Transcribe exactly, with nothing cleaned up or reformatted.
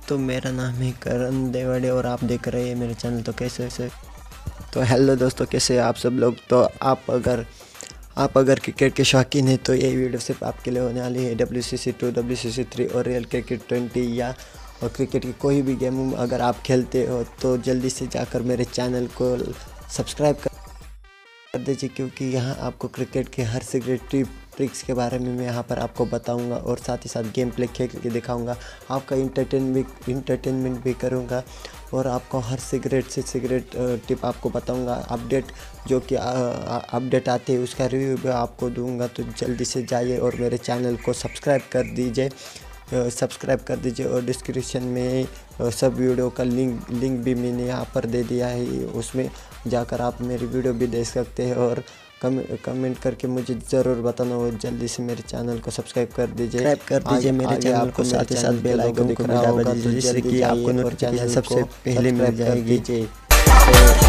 तो मेरा नाम है करण देवड़े और आप देख रहे हैं मेरे चैनल तो कैसे कैसे तो हेलो दोस्तों, कैसे हैं आप सब लोग। तो आप अगर आप अगर क्रिकेट के शौकीन हैं तो ये वीडियो सिर्फ आपके लिए होने वाली है। W C C two, W C C three और रियल क्रिकेट ट्वेंटी या और क्रिकेट की कोई भी गेम अगर आप खेलते हो तो जल्दी से जाकर मेरे चैनल को सब्सक्राइब कर कर दीजिए, क्योंकि यहाँ आपको क्रिकेट के हर सीक्रेट टिप ट्रिक्स के बारे में मैं यहाँ पर आपको बताऊंगा और साथ ही साथ गेम प्ले खेल के दिखाऊंगा। आपका इंटरटेनमेंट इंटरटेनमेंट भी करूँगा और आपको हर सिगरेट से सिगरेट टिप आपको बताऊंगा। अपडेट जो कि अपडेट आते हैं उसका रिव्यू भी आपको दूंगा। तो जल्दी से जाइए और मेरे चैनल को सब्सक्राइब कर दीजिए सब्सक्राइब कर दीजिए और डिस्क्रिप्शन में सब वीडियो का लिंक लिंक भी मैंने यहाँ पर दे दिया है, उसमें जाकर आप मेरी वीडियो भी देख सकते हैं। और कम कमेंट करके मुझे ज़रूर बताना और जल्दी से मेरे चैनल को सब्सक्राइब कर दीजिए सब्सक्राइब कर दीजिए मेरे चैनल को, साथ ही साथ बेल आइकन को भी दबा दीजिए जिससे कि आपको नोटिफिकेशन सबसे पहले मिल जाएगी।